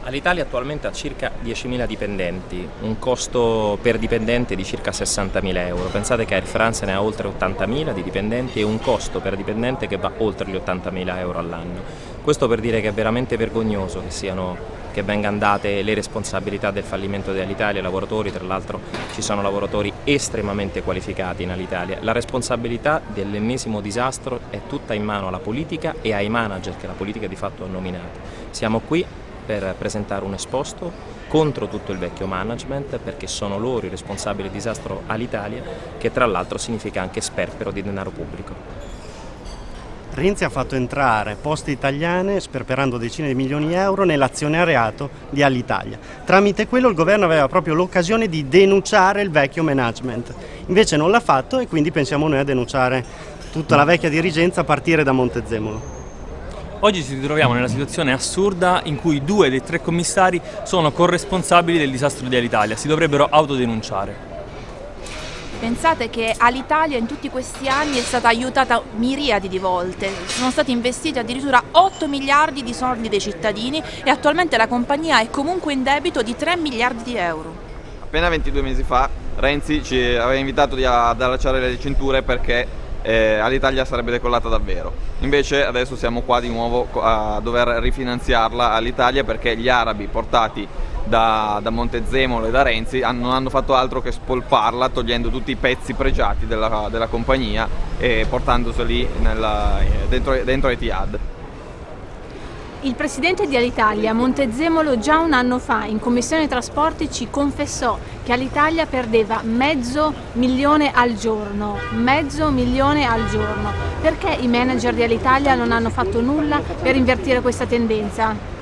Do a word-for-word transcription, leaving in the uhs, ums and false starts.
L'Italia attualmente ha circa diecimila dipendenti, un costo per dipendente di circa sessantamila euro. Pensate che Air France ne ha oltre ottantamila di dipendenti e un costo per dipendente che va oltre gli ottantamila euro all'anno. Questo per dire che è veramente vergognoso che, siano, che vengano date le responsabilità del fallimento dell'Italia ai lavoratori. Tra l'altro ci sono lavoratori estremamente qualificati in Alitalia. La responsabilità dell'ennesimo disastro è tutta in mano alla politica e ai manager che la politica di fatto ha nominato. Siamo qui per presentare un esposto contro tutto il vecchio management, perché sono loro i responsabili del disastro all'Italia, che tra l'altro significa anche sperpero di denaro pubblico. Renzi ha fatto entrare Poste Italiane sperperando decine di milioni di euro nell'azionariato di Alitalia. Tramite quello il governo aveva proprio l'occasione di denunciare il vecchio management. Invece non l'ha fatto e quindi pensiamo noi a denunciare tutta la vecchia dirigenza a partire da Montezemolo. Oggi ci ritroviamo nella situazione assurda in cui due dei tre commissari sono corresponsabili del disastro di Alitalia, si dovrebbero autodenunciare. Pensate che Alitalia in tutti questi anni è stata aiutata miriadi di volte, sono stati investiti addirittura otto miliardi di soldi dei cittadini e attualmente la compagnia è comunque in debito di tre miliardi di euro. Appena ventidue mesi fa Renzi ci aveva invitato ad allacciare le cinture perché Eh, Alitalia sarebbe decollata davvero. Invece adesso siamo qua di nuovo a dover rifinanziarla all'Italia perché gli arabi portati da, da Montezemolo e da Renzi hanno, non hanno fatto altro che spolparla, togliendo tutti i pezzi pregiati della, della compagnia e portandoseli nella, dentro, dentro Etihad. Il presidente di Alitalia, Montezemolo, già un anno fa in Commissione Trasporti ci confessò che Alitalia perdeva mezzo milione al giorno, mezzo milione al giorno. Perché i manager di Alitalia non hanno fatto nulla per invertire questa tendenza?